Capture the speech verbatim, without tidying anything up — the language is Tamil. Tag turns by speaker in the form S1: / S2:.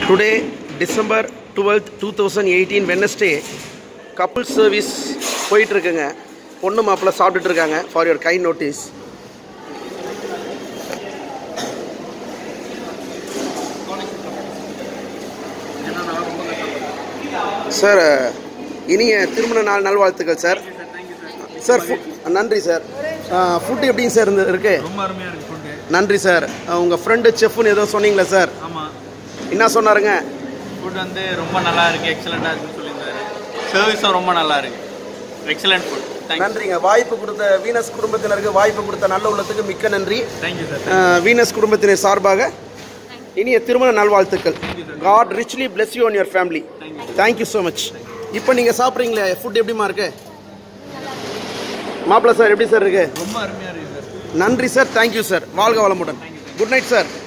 S1: Today, December twelfth, twenty eighteen, Wednesday, couple service போயிட்டு இருக்குங்க. பொண்ணு மாப்பிள்ளை சாப்பிட்டுட்டு இருக்காங்க. For your kind notice. Sir, இனிய திருமண நாள் நல்வாழ்த்துக்கள் சார். சார், நன்றி சார். ஃபுட் எப்படிங்க சார் இருக்கு?
S2: ரொம்ப அருமையா இருக்கு ஃபுட்.
S1: நன்றி சார். உங்க ஃப்ரெண்டு செஃப்னு ஏதோ சொன்னீங்களா சார்?
S2: ஆமா.
S1: என்ன சொன்னாருங்க?
S2: ஃபுட் வந்து ரொம்ப நல்லா இருக்கு, எக்ஸலெண்டா இருக்குன்னு சொல்லியிருந்தாரு. சர்வீஸும் ரொம்ப நல்லா இருக்கு. Excellent food.
S1: நன்றிங்க. வாய்ப்பு கொடுத்த வீனஸ் குடும்பத்தினருக்கு வாய்ப்பு கொடுத்த நல்ல உள்ளத்துக்கு மிக்க நன்றி.
S2: Thank you sir.
S1: வீனஸ் குடும்பத்தினர் சார்பாக இனிய திருமண நல்வாழ்த்துக்கள். God richly bless you and your family. Thank you so much. இப்போ நீங்க சாப்பிட்றீங்களே, ஃபுட் எப்படிமா இருக்கு? மாப்பிள்ளை சார் எப்படி சார் இருக்கு?
S2: ரொம்ப அருமையா இருக்கு சார்.
S1: நன்றி சார். Thank you sir. வாழ்க வளமுடன். Good night sir.